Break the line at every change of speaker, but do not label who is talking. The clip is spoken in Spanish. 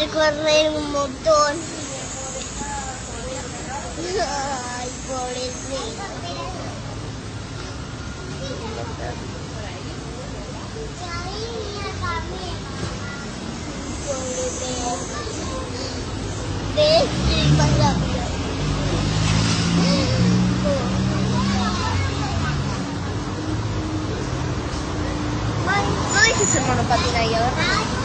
correr un montón. Ay, pobrecito. ¿Ves? Más rápido. No dejes el monopatín ahí, a ver.